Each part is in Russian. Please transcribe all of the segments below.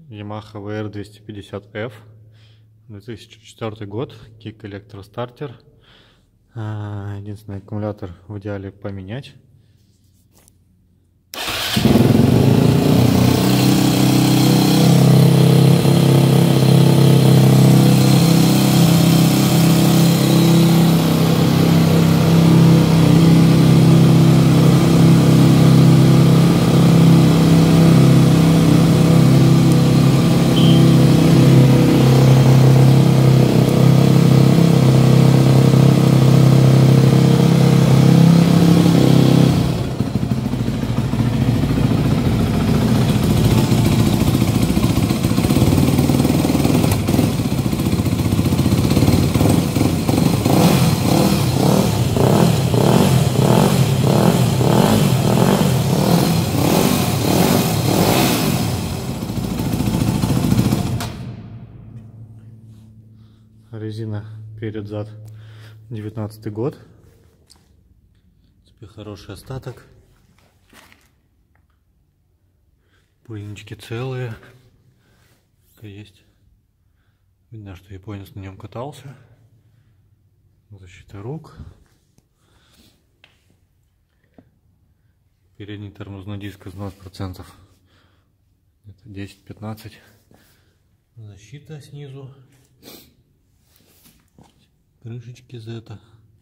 Yamaha VR250F, 2004 год, Kick электростартер. Единственный аккумулятор в идеале поменять. Резина перед-зад, 19 год. Теперь хороший остаток. Пыльнички целые. Есть. Видно, что японец на нем катался. Защита рук. Передний тормозной диск износ процентов. Это 10-15. Защита снизу. Крышечки Z.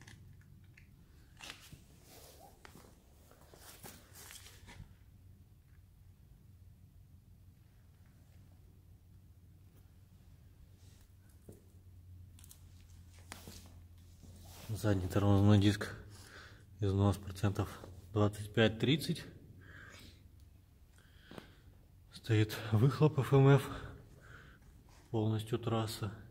Задний тормозной диск, износ процентов 25-30. Стоит выхлоп ФМФ, полностью трасса.